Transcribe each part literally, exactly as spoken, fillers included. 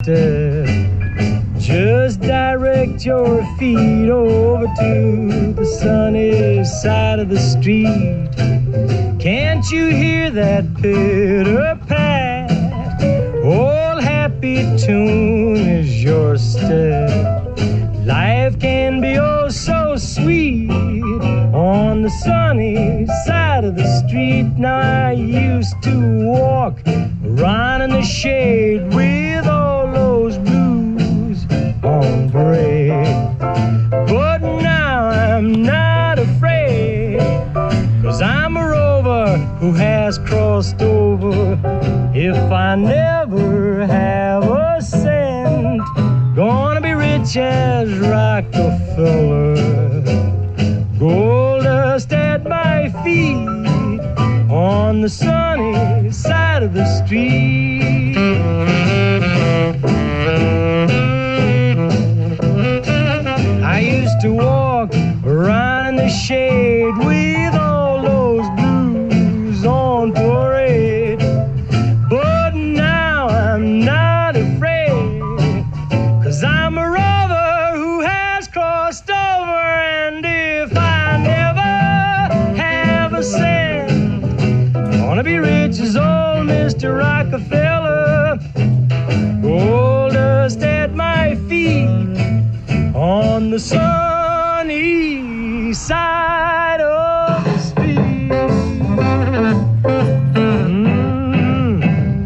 doorstep. Just direct your feet over to the sunny side of the street. Can't you hear that pitter pat? Old happy tune is your step. Life can be oh so sweet on the sunny side of the street. Now I used to walk around in the shade with all those blues on parade, but now I'm not afraid, 'cause I'm a rover who has crossed over. If I never have a cent, gonna be rich as Rockefeller. Gold dust at my feet on the sunny side of the street. I used to walk around in the shade with all those blues on parade, but now I'm not afraid, 'cause I'm a rover who has crossed over. And if I never have a cent, gonna be rich as old Mister Rockefeller. Gold dust at my feet on the sunny side of the street. Mm.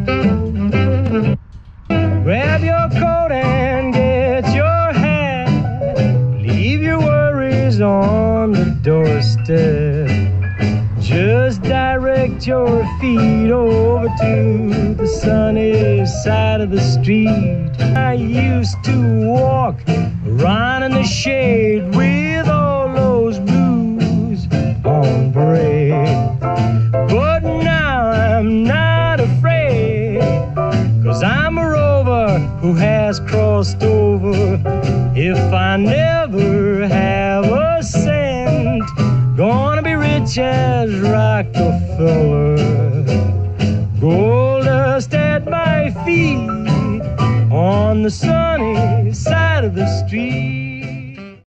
Grab your coat and get your hat. Leave your worries on the doorstep. Just direct your feet over to the sunny side of the street. I used to walk around in the shade with all those blues on parade, but now I'm not afraid, 'cause I'm a rover who has crossed over. If I never have a cent, gonna be rich as Rockefeller. Gold dust at my feet on the sunny side of the street.